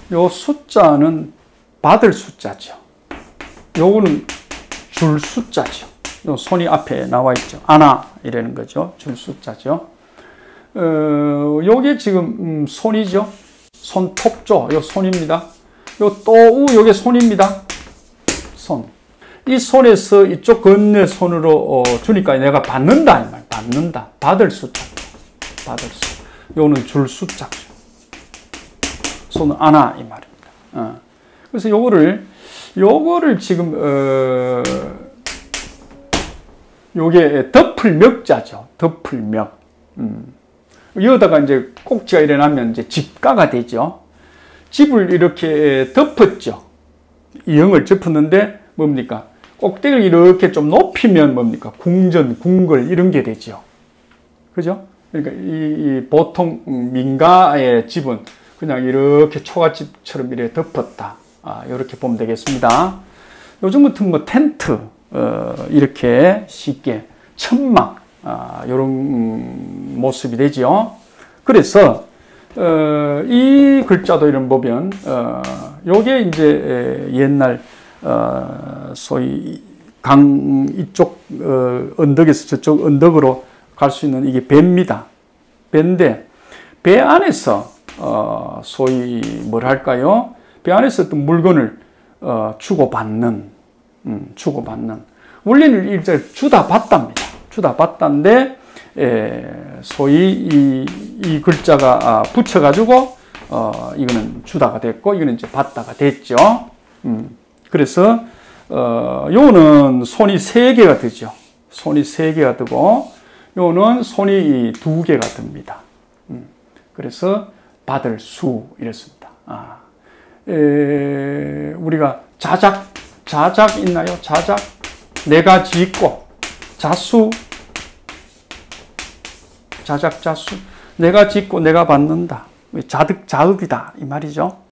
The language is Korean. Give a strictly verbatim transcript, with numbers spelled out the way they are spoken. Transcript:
요 숫자는 받을 숫자죠. 요거는 줄 숫자죠. 요 손이 앞에 나와 있죠. 아나 이라는 거죠. 줄 숫자죠. 어, 요게 지금 음, 손이죠. 손톱조, 요 손입니다. 요 또우, 요게 손입니다. 손. 이 손에서 이쪽 건네 손으로 어, 주니까 내가 받는다 이 말. 받는다. 받을 숫자. 받을 수. 요는 줄 숫자죠. 손은 아나 이 말입니다. 어. 그래서 요거를 요거를 지금 어, 요게 덮을멱자죠. 덮을멱. 음. 여기다가 이제 꼭지가 일어나면 이제 집가가 되죠. 집을 이렇게 덮었죠. 이형을 덮었는데 뭡니까? 꼭대기를 이렇게 좀 높이면 뭡니까? 궁전, 궁궐 이런 게 되죠. 그죠? 그러니까 이, 이 보통 민가의 집은 그냥 이렇게 초가집처럼 이렇게 덮었다. 아, 이렇게 보면 되겠습니다. 요즘 같은 뭐 텐트, 어, 이렇게 쉽게 천막, 아, 이런 음, 모습이 되죠. 그래서 어, 이 글자도 이런 보면 어, 요게 이제 옛날 어, 소위 강 이쪽 어, 언덕에서 저쪽 언덕으로 갈 수 있는 이게 배입니다. 배인데 배 안에서 어, 소위 뭘 할까요? 배 안에서 어떤 물건을 어, 주고받는, 음, 주고받는. 원래는 일제 주다 받답니다. 주다 받다인데, 에, 소위 이, 이 글자가 아, 붙여가지고, 어, 이거는 주다가 됐고, 이거는 이제 받다가 됐죠. 음, 그래서, 어, 요는 손이 세 개가 되죠. 손이 세 개가 되고, 요는 손이 두 개가 됩니다. 음, 그래서 받을 수, 이랬습니다. 아, 에, 우리가 자작, 자작 있나요? 자작? 내가 짓고, 자수, 자작, 자수. 내가 짓고 내가 받는다. 자득, 자읍이다. 이 말이죠.